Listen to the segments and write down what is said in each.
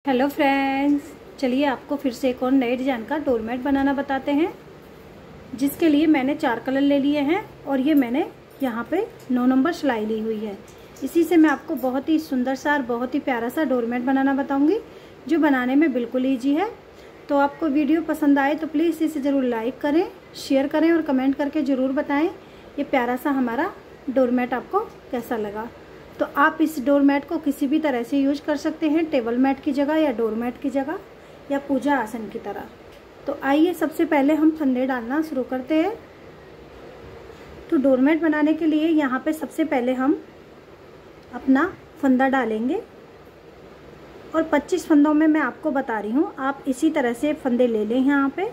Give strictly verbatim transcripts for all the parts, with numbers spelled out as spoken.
Hello friends, चलिए आपको फिर से एक और नए डिजाइन का डोरमेट बनाना बताते हैं। जिसके लिए मैंने चार कलर ले लिए हैं और ये मैंने यहाँ पे नौ नंबर सिलाई ली हुई है। इसी से मैं आपको बहुत ही सुंदर सा और बहुत ही प्यारा सा डोरमेट बनाना बताऊंगी, जो बनाने में बिल्कुल ईजी है। तो आपको वीडियो पसंद आए तो प्लीज़ इसे ज़रूर लाइक करें, शेयर करें और कमेंट करके ज़रूर बताएँ ये प्यारा सा हमारा डोरमेट आपको कैसा लगा। तो आप इस डोरमेट को किसी भी तरह से यूज कर सकते हैं, टेबल मैट की जगह या डोरमेट की जगह या पूजा आसन की तरह। तो आइए सबसे पहले हम फंदे डालना शुरू करते हैं। तो डोरमेट बनाने के लिए यहाँ पे सबसे पहले हम अपना फंदा डालेंगे और पच्चीस फंदों में मैं आपको बता रही हूँ, आप इसी तरह से फंदे ले लें। यहाँ पे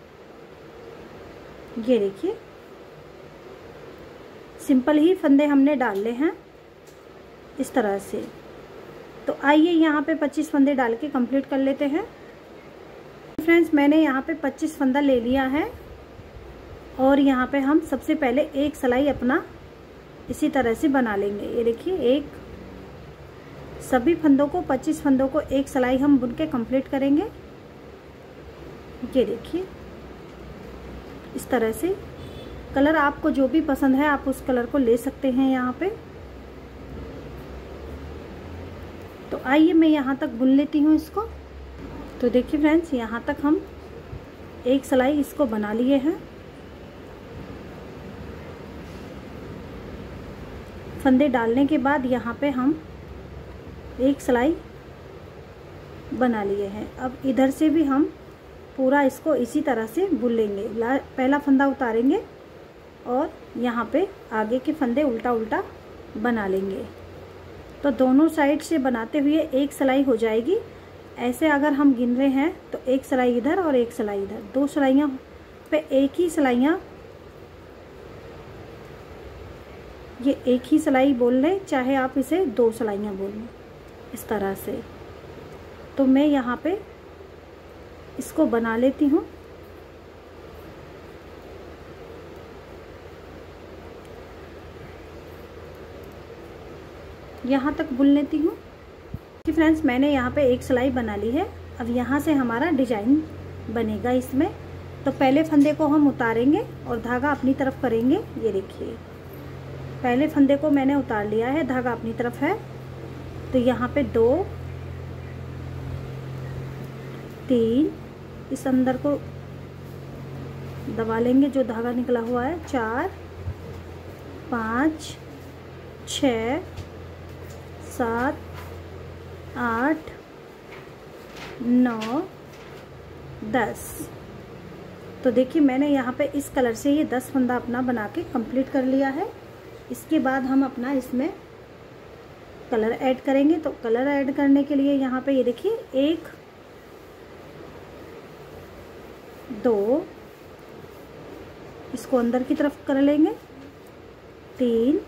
ये देखिए सिंपल ही फंदे हमने डाले हैं इस तरह से। तो आइए यहाँ पे पच्चीस फंदे डाल के कंप्लीट कर लेते हैं। फ्रेंड्स, मैंने यहाँ पे पच्चीस फंदा ले लिया है और यहाँ पे हम सबसे पहले एक सिलाई अपना इसी तरह से बना लेंगे। ये देखिए, एक सभी फंदों को पच्चीस फंदों को एक सिलाई हम बुन के कंप्लीट करेंगे। ये देखिए इस तरह से। कलर आपको जो भी पसंद है आप उस कलर को ले सकते हैं यहाँ पे। तो आइए मैं यहाँ तक बुन लेती हूँ इसको। तो देखिए फ्रेंड्स, यहाँ तक हम एक सिलाई इसको बना लिए हैं। फंदे डालने के बाद यहाँ पे हम एक सिलाई बना लिए हैं। अब इधर से भी हम पूरा इसको इसी तरह से बुन लेंगे। पहला फंदा उतारेंगे और यहाँ पे आगे के फंदे उल्टा उल्टा बना लेंगे। तो दोनों साइड से बनाते हुए एक सिलाई हो जाएगी। ऐसे अगर हम गिन रहे हैं तो एक सिलाई इधर और एक सिलाई इधर, दो सिलाइयाँ पे एक ही सिलाइयाँ, ये एक ही सिलाई बोल लें, चाहे आप इसे दो सिलाइयाँ बोल लें इस तरह से। तो मैं यहाँ पे इसको बना लेती हूँ। यहाँ तक बुन लेती हूँ कि फ्रेंड्स मैंने यहाँ पे एक सिलाई बना ली है। अब यहाँ से हमारा डिजाइन बनेगा इसमें। तो पहले फंदे को हम उतारेंगे और धागा अपनी तरफ करेंगे। ये देखिए पहले फंदे को मैंने उतार लिया है, धागा अपनी तरफ है। तो यहाँ पे दो, तीन, इस अंदर को दबा लेंगे जो धागा निकला हुआ है, चार, पाँच, छ, सात, आठ, नौ, दस। तो देखिए मैंने यहाँ पे इस कलर से ये दस फंदा अपना बना के कंप्लीट कर लिया है। इसके बाद हम अपना इसमें कलर ऐड करेंगे। तो कलर ऐड करने के लिए यहाँ पे ये देखिए एक, दो, इसको अंदर की तरफ कर लेंगे, तीन,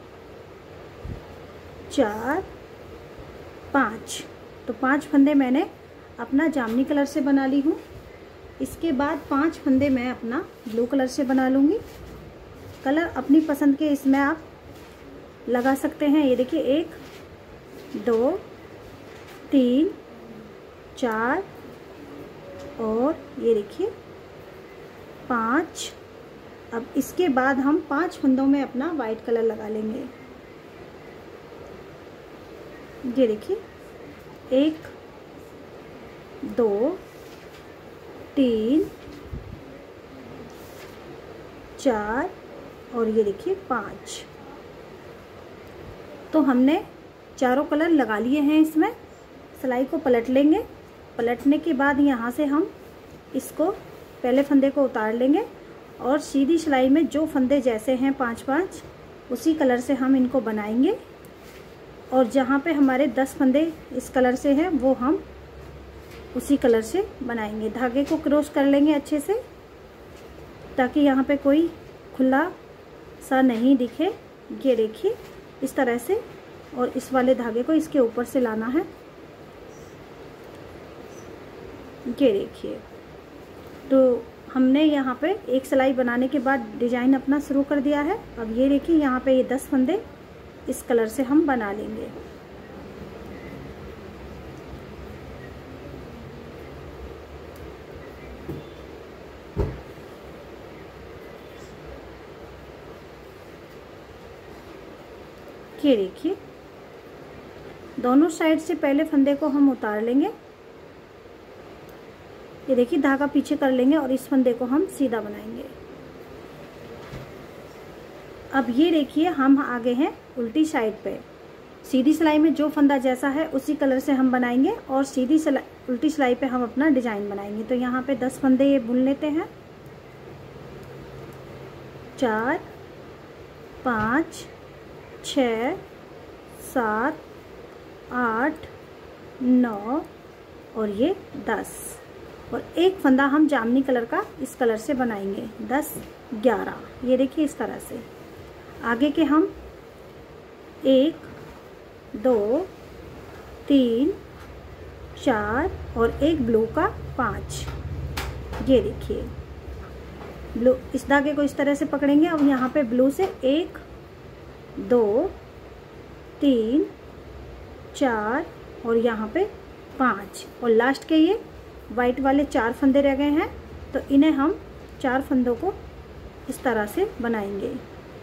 चार, पाँच। तो पांच फंदे मैंने अपना जामनी कलर से बना ली हूँ। इसके बाद पांच फंदे मैं अपना ब्लू कलर से बना लूँगी। कलर अपनी पसंद के इसमें आप लगा सकते हैं। ये देखिए एक, दो, तीन, चार और ये देखिए पाँच। अब इसके बाद हम पांच फंदों में अपना वाइट कलर लगा लेंगे। ये देखिए एक, दो, तीन, चार और ये देखिए पाँच। तो हमने चारों कलर लगा लिए हैं इसमें। सिलाई को पलट लेंगे। पलटने के बाद यहाँ से हम इसको पहले फंदे को उतार लेंगे और सीधी सिलाई में जो फंदे जैसे हैं पाँच पाँच, उसी कलर से हम इनको बनाएंगे। और जहाँ पे हमारे दस फंदे इस कलर से हैं वो हम उसी कलर से बनाएंगे। धागे को क्रॉस कर लेंगे अच्छे से ताकि यहाँ पे कोई खुला सा नहीं दिखे। ये देखिए इस तरह से। और इस वाले धागे को इसके ऊपर से लाना है। ये देखिए, तो हमने यहाँ पे एक सिलाई बनाने के बाद डिजाइन अपना शुरू कर दिया है। अब ये देखिए यहाँ पे ये दस फंदे इस कलर से हम बना लेंगे। ये देखिए, दोनों साइड से पहले फंदे को हम उतार लेंगे। ये देखिए, धागा पीछे कर लेंगे और इस फंदे को हम सीधा बनाएंगे। अब ये देखिए, हम आगे हैं उल्टी साइड पे। सीधी सिलाई में जो फंदा जैसा है उसी कलर से हम बनाएंगे और सीधी सिलाई उल्टी सिलाई पे हम अपना डिजाइन बनाएंगे। तो यहाँ पे दस फंदे ये बुन लेते हैं। चार, पाँच, छ, सात, आठ, नौ और ये दस, और एक फंदा हम जामनी कलर का इस कलर से बनाएंगे। दस, ग्यारह। ये देखिए इस तरह से। आगे के हम एक, दो, तीन, चार और एक ब्लू का पाँच। ये देखिए, ब्लू इस धागे को इस तरह से पकड़ेंगे। अब यहाँ पे ब्लू से एक, दो, तीन, चार और यहाँ पे पाँच, और लास्ट के ये वाइट वाले चार फंदे रह गए हैं। तो इन्हें हम चार फंदों को इस तरह से बनाएंगे।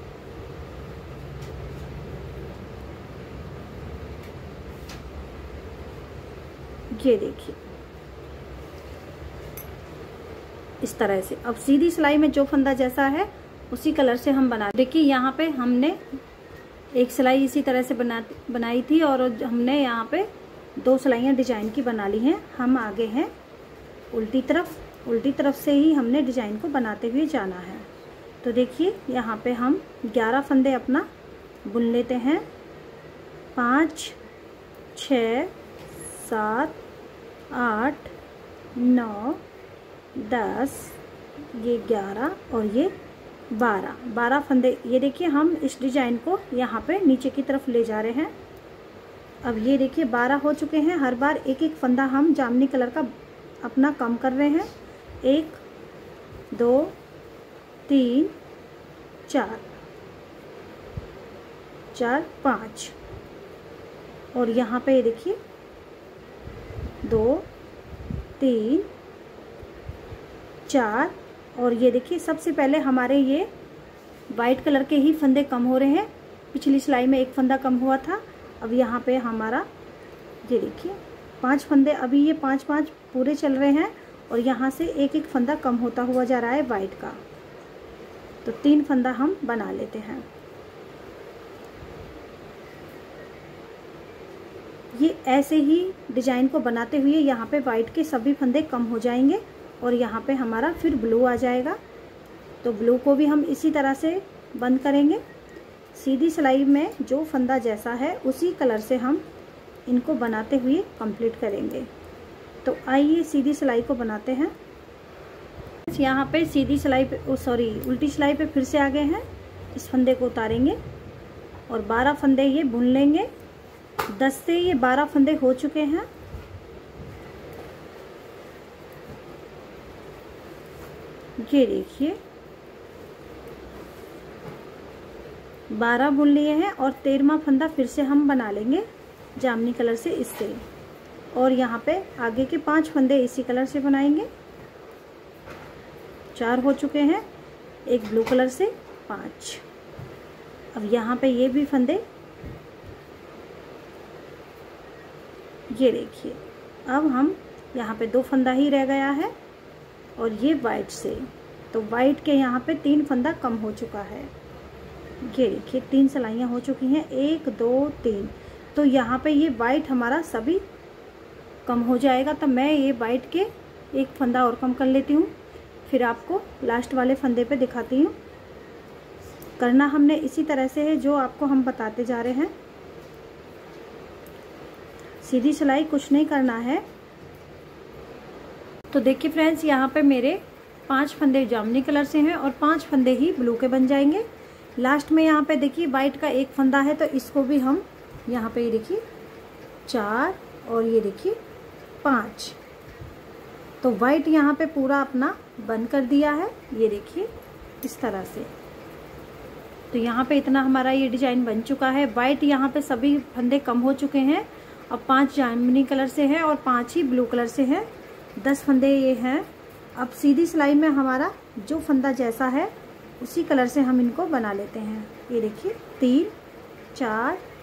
ये देखिए इस तरह से। अब सीधी सिलाई में जो फंदा जैसा है उसी कलर से हम बना। देखिए यहाँ पे हमने एक सिलाई इसी तरह से बना बनाई थी और हमने यहाँ पे दो सिलाइयाँ डिजाइन की बना ली हैं। हम आगे हैं उल्टी तरफ। उल्टी तरफ से ही हमने डिजाइन को बनाते हुए जाना है। तो देखिए यहाँ पे हम ग्यारह फंदे अपना बुन लेते हैं। पाँच, छ, सात, आठ, नौ, दस, ये ग्यारह और ये बारह। बारह फंदे। ये देखिए, हम इस डिजाइन को यहाँ पे नीचे की तरफ ले जा रहे हैं। अब ये देखिए बारह हो चुके हैं। हर बार एक एक फंदा हम जामनी कलर का अपना कम कर रहे हैं। एक, दो, तीन, चार, चार, पाँच, और यहाँ पे ये देखिए दो, तीन, चार, और ये देखिए सबसे पहले हमारे ये वाइट कलर के ही फंदे कम हो रहे हैं। पिछली सिलाई में एक फंदा कम हुआ था। अब यहाँ पे हमारा ये देखिए पांच फंदे, अभी ये पांच पांच पूरे चल रहे हैं और यहाँ से एक एक फंदा कम होता हुआ जा रहा है वाइट का। तो तीन फंदा हम बना लेते हैं। ये ऐसे ही डिजाइन को बनाते हुए यहाँ पे वाइट के सभी फंदे कम हो जाएंगे और यहाँ पे हमारा फिर ब्लू आ जाएगा। तो ब्लू को भी हम इसी तरह से बंद करेंगे। सीधी सिलाई में जो फंदा जैसा है उसी कलर से हम इनको बनाते हुए कंप्लीट करेंगे। तो आइए सीधी सिलाई को बनाते हैं। यहाँ पे सीधी सिलाई पे, सॉरी उल्टी सिलाई पे फिर से आ गए हैं। इस फंदे को उतारेंगे और बारह फंदे ये बुन लेंगे। दस से ये बारह फंदे हो चुके हैं। ये देखिए बारह बुन लिए हैं और तेरहवां फंदा फिर से हम बना लेंगे जामनी कलर से इससे, और यहाँ पे आगे के पांच फंदे इसी कलर से बनाएंगे। चार हो चुके हैं, एक ब्लू कलर से पांच। अब यहाँ पे ये भी फंदे, ये देखिए अब हम यहाँ पे दो फंदा ही रह गया है और ये वाइट से, तो वाइट के यहाँ पे तीन फंदा कम हो चुका है। ये देखिए तीन सिलाइयाँ हो चुकी हैं, एक, दो, तीन। तो यहाँ पे ये वाइट हमारा सभी कम हो जाएगा। तो मैं ये वाइट के एक फंदा और कम कर लेती हूँ, फिर आपको लास्ट वाले फंदे पे दिखाती हूँ। करना हमने इसी तरह से है जो आपको हम बताते जा रहे हैं। सीधी सिलाई कुछ नहीं करना है। तो देखिए फ्रेंड्स, यहाँ पे मेरे पांच फंदे जामुनी कलर से हैं और पांच फंदे ही ब्लू के बन जाएंगे। लास्ट में यहाँ पे देखिए वाइट का एक फंदा है, तो इसको भी हम यहाँ पे ये देखिए चार और ये देखिए पाँच। तो वाइट यहाँ पे पूरा अपना बंद कर दिया है, ये देखिए इस तरह से। तो यहाँ पे इतना हमारा ये डिजाइन बन चुका है। वाइट यहाँ पे सभी फंदे कम हो चुके हैं। अब पांच जामुनी कलर से है और पांच ही ब्लू कलर से है। दस फंदे ये हैं। अब सीधी सिलाई में हमारा जो फंदा जैसा है उसी कलर से हम इनको बना लेते हैं। ये देखिए तीन, चार,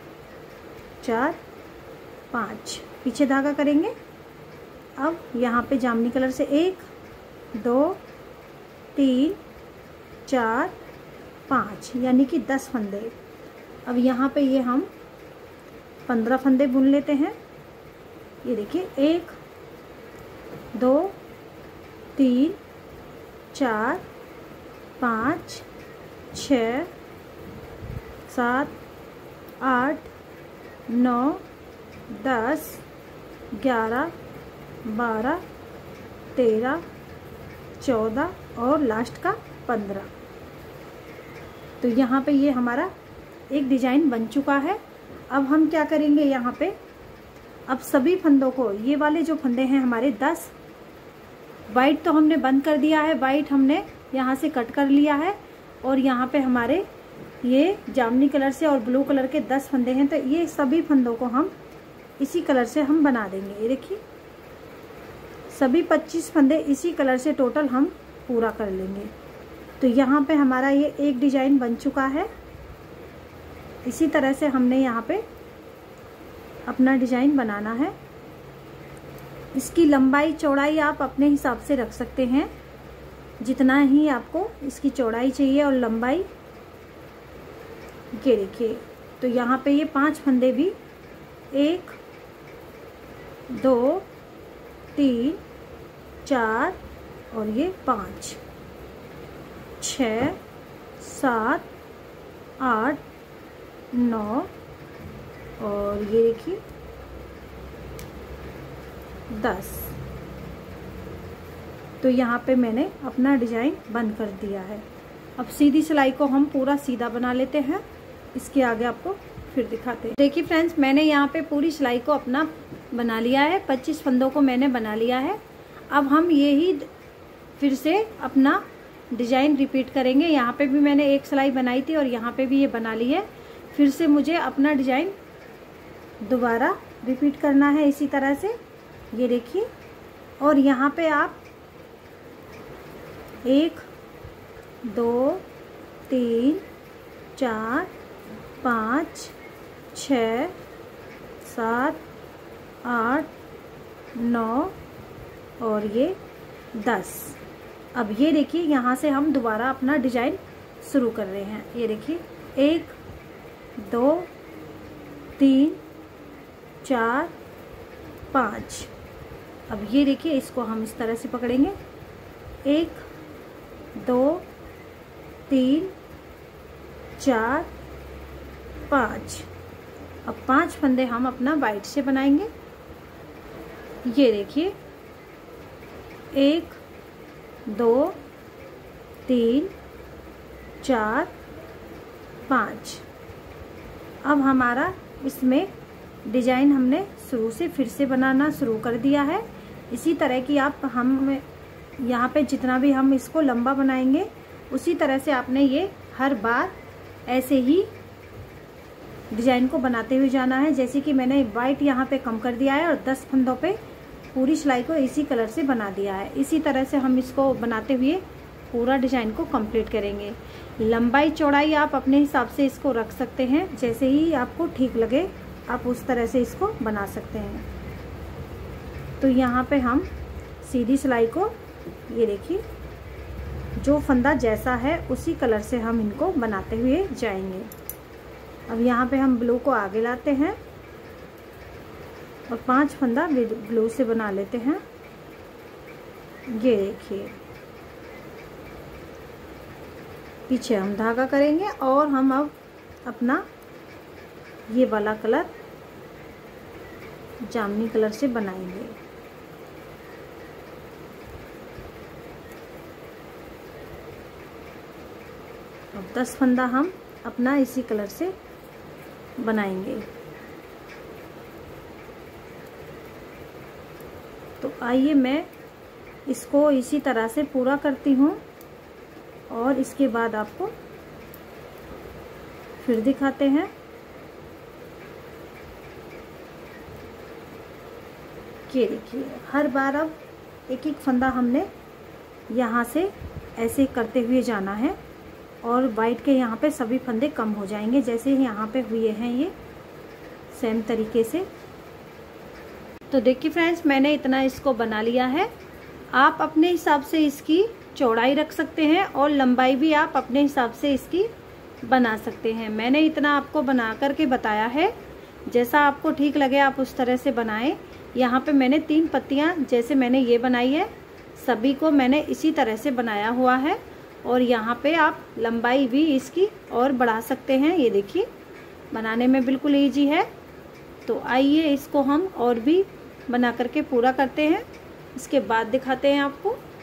चार, पाँच, पीछे धागा करेंगे। अब यहाँ पे जामनी कलर से एक, दो, तीन, चार, पाँच, यानी कि दस फंदे। अब यहाँ पे ये हम पंद्रह फंदे बुन लेते हैं। ये देखिए, एक, दो, तीन, चार, पाँच, छः, सात, आठ, नौ, दस, ग्यारह, बारह, तेरह, चौदह और लास्ट का पंद्रह। तो यहाँ पे ये हमारा एक डिजाइन बन चुका है। अब हम क्या करेंगे, यहाँ पे अब सभी फंदों को, ये वाले जो फंदे हैं हमारे दस, वाइट तो हमने बंद कर दिया है, वाइट हमने यहाँ से कट कर लिया है, और यहाँ पे हमारे ये जामुनी कलर से और ब्लू कलर के दस फंदे हैं। तो ये सभी फंदों को हम इसी कलर से हम बना देंगे। ये देखिए, सभी पच्चीस फंदे इसी कलर से टोटल हम पूरा कर लेंगे। तो यहाँ पे हमारा ये एक डिजाइन बन चुका है। इसी तरह से हमने यहाँ पे अपना डिजाइन बनाना है। इसकी लंबाई चौड़ाई आप अपने हिसाब से रख सकते हैं, जितना ही आपको इसकी चौड़ाई चाहिए और लंबाई। ये देखिए, तो यहाँ पे ये पांच फंदे भी, एक, दो, तीन, चार और ये पाँच, छः, सात, आठ, नौ और ये देखिए दस। तो यहाँ पे मैंने अपना डिजाइन बंद कर दिया है। अब सीधी सिलाई को हम पूरा सीधा बना लेते हैं। इसके आगे आपको फिर दिखाते हैं। देखिए फ्रेंड्स, मैंने यहाँ पे पूरी सिलाई को अपना बना लिया है। पच्चीस फंदों को मैंने बना लिया है। अब हम ये ही फिर से अपना डिजाइन रिपीट करेंगे। यहाँ पे भी मैंने एक सिलाई बनाई थी और यहाँ पे भी ये बना ली है। फिर से मुझे अपना डिजाइन दोबारा रिपीट करना है इसी तरह से। ये देखिए, और यहाँ पे आप एक, दो, तीन, चार, पाँच, छः, सात, आठ, नौ और ये दस। अब ये देखिए, यहाँ से हम दोबारा अपना डिजाइन शुरू कर रहे हैं। ये देखिए, एक, दो, तीन, चार, पाँच। अब ये देखिए, इसको हम इस तरह से पकड़ेंगे। एक, दो, तीन, चार, पाँच। अब पांच फंदे हम अपना वाइट से बनाएंगे। ये देखिए, एक, दो, तीन, चार, पाँच। अब हमारा इसमें डिजाइन हमने शुरू से फिर से बनाना शुरू कर दिया है। इसी तरह की आप हम यहाँ पे जितना भी हम इसको लंबा बनाएंगे, उसी तरह से आपने ये हर बार ऐसे ही डिजाइन को बनाते हुए जाना है। जैसे कि मैंने वाइट यहाँ पे कम कर दिया है और दस फंदों पे पूरी सिलाई को इसी कलर से बना दिया है। इसी तरह से हम इसको बनाते हुए पूरा डिजाइन को कंप्लीट करेंगे। लंबाई चौड़ाई आप अपने हिसाब से इसको रख सकते हैं, जैसे ही आपको ठीक लगे आप उस तरह से इसको बना सकते हैं। तो यहाँ पे हम सीधी सिलाई को, ये देखिए, जो फंदा जैसा है उसी कलर से हम इनको बनाते हुए जाएंगे। अब यहाँ पे हम ब्लू को आगे लाते हैं और पांच फंदा ब्लू से बना लेते हैं। ये देखिए, पीछे हम धागा करेंगे और हम अब अपना ये वाला कलर जामुनी कलर से बनाएंगे। अब दस फंदा हम अपना इसी कलर से बनाएंगे। तो आइए मैं इसको इसी तरह से पूरा करती हूँ और इसके बाद आपको फिर दिखाते हैं। ये देखिए, हर बार अब एक एक फंदा हमने यहाँ से ऐसे करते हुए जाना है और वाइट के यहाँ पे सभी फंदे कम हो जाएंगे। जैसे ही यहाँ पे हुए हैं ये सेम तरीके से। तो देखिए फ्रेंड्स, मैंने इतना इसको बना लिया है। आप अपने हिसाब से इसकी चौड़ाई रख सकते हैं और लंबाई भी आप अपने हिसाब से इसकी बना सकते हैं। मैंने इतना आपको बना करके बताया है, जैसा आपको ठीक लगे आप उस तरह से बनाएं। यहाँ पे मैंने तीन पत्तियाँ जैसे मैंने ये बनाई है, सभी को मैंने इसी तरह से बनाया हुआ है। और यहाँ पे आप लंबाई भी इसकी और बढ़ा सकते हैं। ये देखिए, बनाने में बिल्कुल ईजी है। तो आइए इसको हम और भी बना करके पूरा करते हैं, इसके बाद दिखाते हैं आपको।